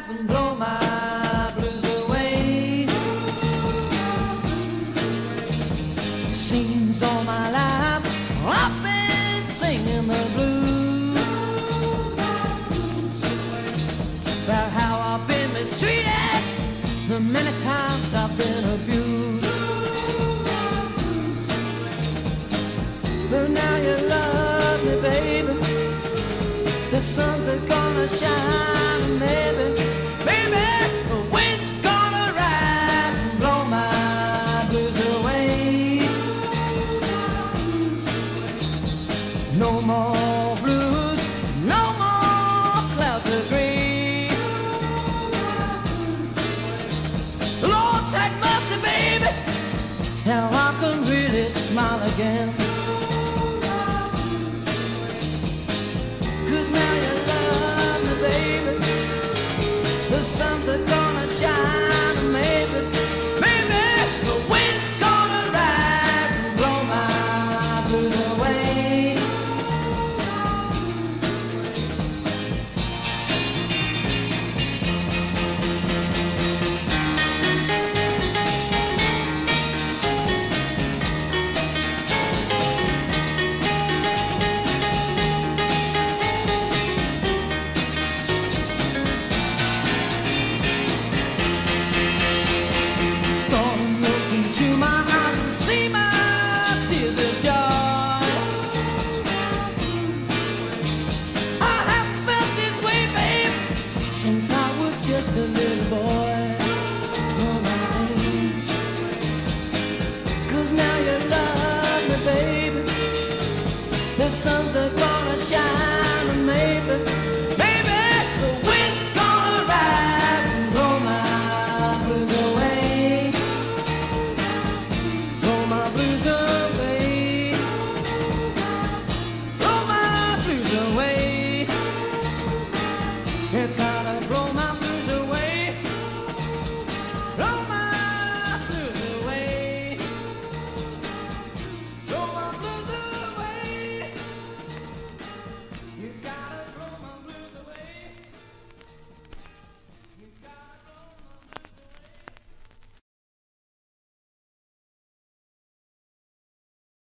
rise and blow my blues away. Seems all my life I've been singing the blues about how I've been mistreated, the many times I've been abused. But now you love me, baby. The sun's gonna shine, maybe, baby, the wind's gonna rise and blow my blues away. No more blues, no more clouds of gray. Lord, have mercy, baby. Now I can really smile again.